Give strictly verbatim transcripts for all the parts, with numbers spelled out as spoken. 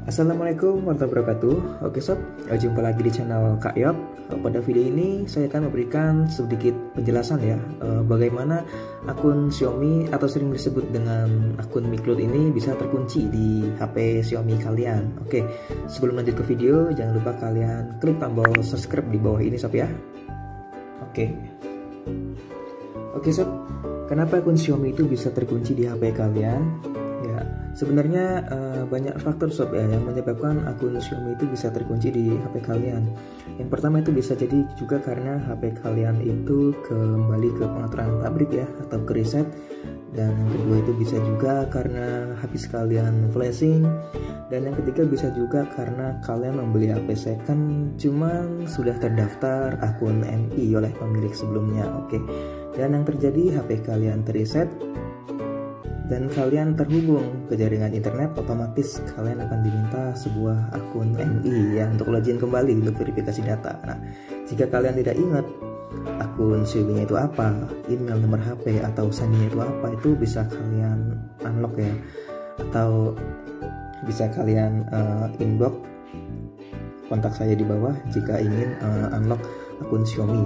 Assalamualaikum warahmatullahi wabarakatuh. Oke sob, jumpa lagi di channel Kak Yop. Pada video ini saya akan memberikan sedikit penjelasan ya, bagaimana akun Xiaomi atau sering disebut dengan akun Micloud ini bisa terkunci di H P Xiaomi kalian. Oke, sebelum lanjut ke video, jangan lupa kalian klik tombol subscribe di bawah ini sob ya. Oke, oke sob, kenapa akun Xiaomi itu bisa terkunci di H P kalian? Ya, sebenarnya uh, banyak faktor sob ya yang menyebabkan akun Xiaomi itu bisa terkunci di H P kalian. Yang pertama itu bisa jadi juga karena H P kalian itu kembali ke pengaturan pabrik ya, atau ke reset. Dan yang kedua itu bisa juga karena habis kalian flashing. Dan yang ketiga bisa juga karena kalian membeli H P second cuman sudah terdaftar akun M I oleh pemilik sebelumnya. Oke, dan yang terjadi H P kalian terreset dan kalian terhubung ke jaringan internet, otomatis kalian akan diminta sebuah akun M I ya untuk login kembali untuk verifikasi data. Nah, jika kalian tidak ingat akun Xiaomi itu apa, email, nomor H P atau sandinya itu apa, itu bisa kalian unlock ya, atau bisa kalian uh, inbox kontak saya di bawah jika ingin uh, unlock akun Xiaomi.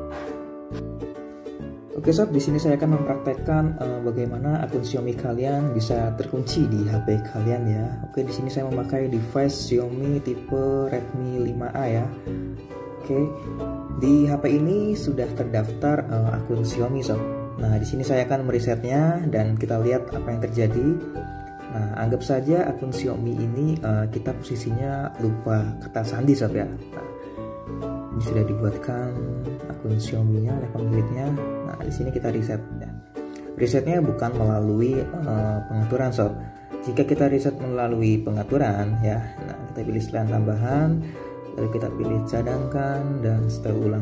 Oke sob, di sini saya akan mempraktekkan uh, bagaimana akun Xiaomi kalian bisa terkunci di H P kalian ya. Oke, di sini saya memakai device Xiaomi tipe Redmi lima A ya. Oke, di H P ini sudah terdaftar uh, akun Xiaomi sob. Nah, di sini saya akan meresetnya dan kita lihat apa yang terjadi. Nah, anggap saja akun Xiaomi ini uh, kita posisinya lupa kata sandi sob ya. Nah, ini sudah dibuatkan akun Xiaomi-nya oleh pemiliknya. Nah, di sini kita reset ya. Resetnya bukan melalui uh, pengaturan sob. Jika kita reset melalui pengaturan ya, nah kita pilih setelan tambahan, lalu kita pilih cadangkan dan setel ulang.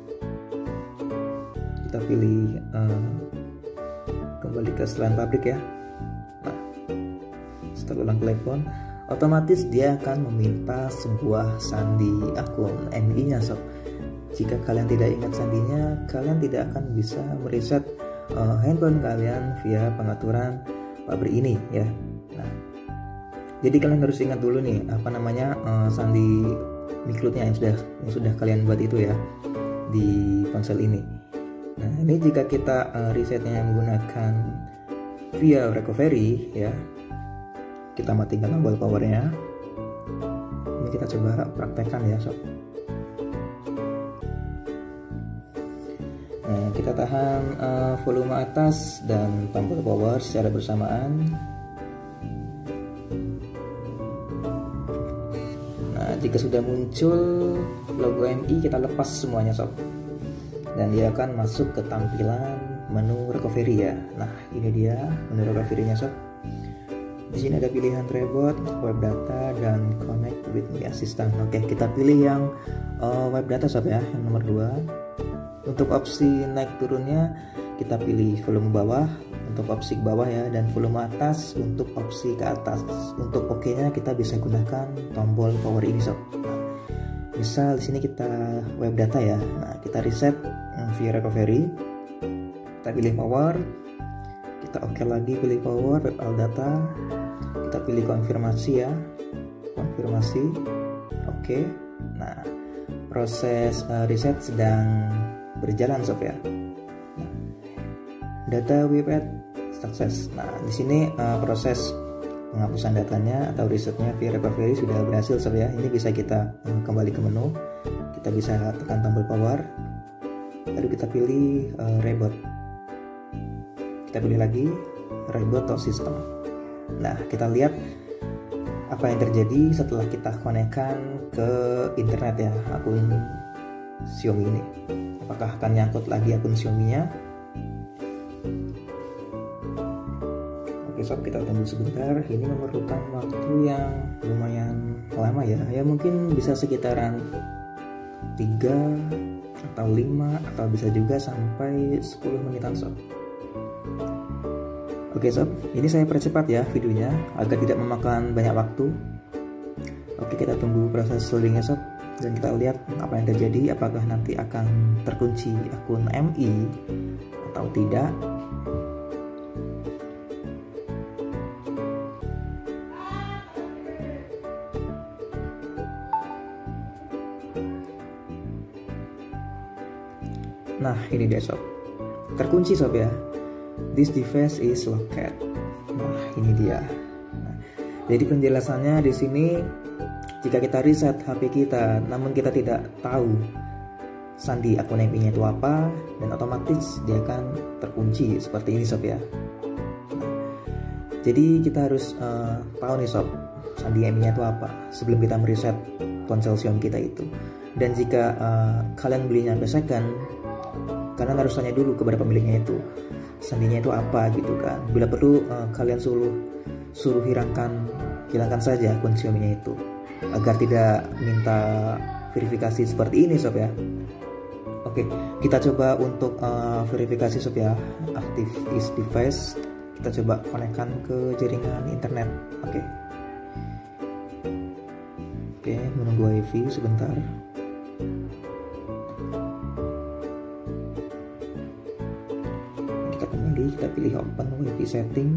Kita pilih uh, kembali ke setelan pabrik ya. Nah, setel ulang telepon, otomatis dia akan meminta sebuah sandi akun M I-nya sob. Jika kalian tidak ingat sandinya, kalian tidak akan bisa mereset uh, handphone kalian via pengaturan pabrik ini ya. Nah, jadi kalian harus ingat dulu nih apa namanya uh, sandi Micloud-nya yang sudah yang sudah kalian buat itu ya di ponsel ini. Nah, ini jika kita uh, resetnya menggunakan via recovery ya, kita matikan tombol powernya. Ini kita coba praktekkan ya sob. Nah, kita tahan uh, volume atas dan tombol power secara bersamaan. Nah, jika sudah muncul logo M I, kita lepas semuanya sob, dan dia akan masuk ke tampilan menu recovery ya. Nah, ini dia menu recovery-nya sob. Di sini ada pilihan reboot, web data, dan connect with Mi Assistant. Oke, kita pilih yang uh, web data sob ya, yang nomor dua. Untuk opsi naik turunnya kita pilih volume bawah untuk opsi ke bawah ya, dan volume atas untuk opsi ke atas. Untuk oke nya kita bisa gunakan tombol power ini sob. Nah, misal di sini kita web data ya. Nah, kita reset via recovery. Kita pilih power. Kita oke lagi pilih power, web all data. Kita pilih konfirmasi ya. Konfirmasi. Oke. Nah, proses uh, reset sedang berjalan sob ya. Nah, data website sukses. Nah, di sini uh, proses penghapusan datanya atau resetnya via recovery sudah berhasil sob ya. Ini bisa kita uh, kembali ke menu. Kita bisa tekan tombol power. Lalu kita pilih uh, reboot. Kita pilih lagi reboot to system. Nah, kita lihat apa yang terjadi setelah kita konekkan ke internet ya akun Xiaomi ini. Apakah akan nyangkut lagi akun Xiaomi-nya? Oke sob, kita tunggu sebentar. Ini memerlukan waktu yang lumayan lama ya. Ya mungkin bisa sekitaran tiga atau lima atau bisa juga sampai sepuluh menitan sob. Oke sob, ini saya percepat ya videonya agar tidak memakan banyak waktu. Oke, kita tunggu proses loadingnya sob, dan kita lihat apa yang terjadi, apakah nanti akan terkunci akun M I atau tidak. Nah ini dia sob, terkunci sob ya. This device is locked. Nah ini dia. Nah, jadi penjelasannya di sini, jika kita reset H P kita namun kita tidak tahu sandi akun M I-nya itu apa, dan otomatis dia akan terkunci seperti ini sob ya. Nah, jadi kita harus uh, tahu nih sob, sandi M I-nya itu apa sebelum kita mereset ponsel Xiaomi kita itu. Dan jika uh, kalian belinya sampai second, kalian harus tanya dulu kepada pemiliknya itu sandinya itu apa gitu kan. Bila perlu uh, kalian suruh suruh hilangkan hilangkan saja akun Xiaomi-nya itu, agar tidak minta verifikasi seperti ini sob ya. Oke, kita coba untuk uh, verifikasi sob ya. Aktif is device, kita coba konekkan ke jaringan internet. Oke. Oke, menunggu wifi sebentar. Kita kembali, kita pilih open wifi setting.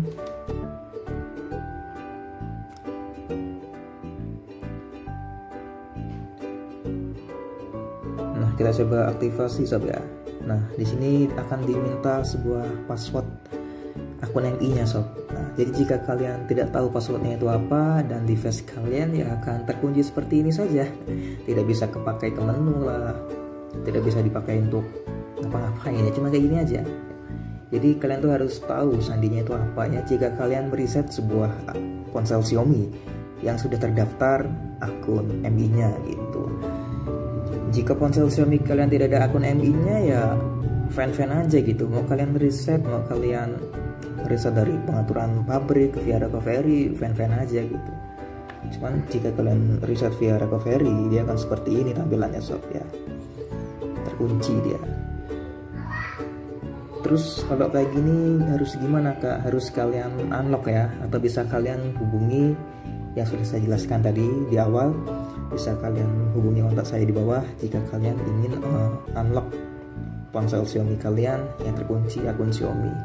Nah, kita coba aktivasi sob ya. Nah, di sini akan diminta sebuah password akun M I-nya sob. Nah, jadi jika kalian tidak tahu passwordnya itu apa dan device kalian ya akan terkunci seperti ini saja. Tidak bisa kepakai ke menu lah, tidak bisa dipakai untuk ngapa-ngapain ya, cuma kayak gini aja. Jadi kalian tuh harus tahu sandinya itu apa ya jika kalian mereset sebuah ponsel Xiaomi yang sudah terdaftar akun M I-nya gitu. Jika ponsel Xiaomi kalian tidak ada akun M I-nya ya fan-fan aja gitu. Mau kalian reset, mau kalian reset dari pengaturan pabrik via recovery, fan-fan aja gitu. Cuman jika kalian reset via recovery, dia akan seperti ini tampilannya sob ya. Terkunci dia. Terus kalau kayak gini harus gimana kak? Harus kalian unlock ya, atau bisa kalian hubungi yang sudah saya jelaskan tadi di awal. Bisa kalian hubungi kontak saya di bawah jika kalian ingin uh, unlock ponsel Xiaomi kalian yang terkunci akun Xiaomi.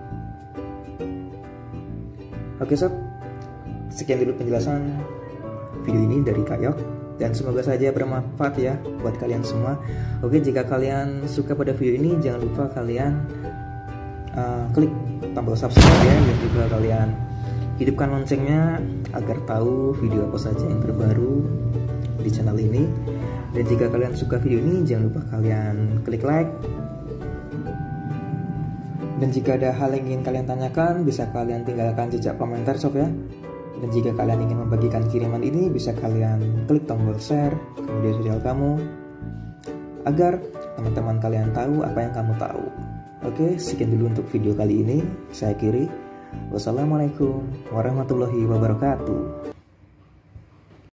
Oke sob, sekian dulu penjelasan video ini dari Kak Yok, dan semoga saja bermanfaat ya buat kalian semua. Oke, jika kalian suka pada video ini jangan lupa kalian uh, klik tombol subscribe ya, dan juga kalian hidupkan loncengnya agar tahu video apa saja yang terbaru di channel ini. Dan jika kalian suka video ini jangan lupa kalian klik like. Dan jika ada hal yang ingin kalian tanyakan bisa kalian tinggalkan jejak komentar sob ya. Dan jika kalian ingin membagikan kiriman ini bisa kalian klik tombol share ke media sosial kamu agar teman-teman kalian tahu apa yang kamu tahu. Oke, sekian dulu untuk video kali ini. Saya akhiri. Wassalamualaikum warahmatullahi wabarakatuh.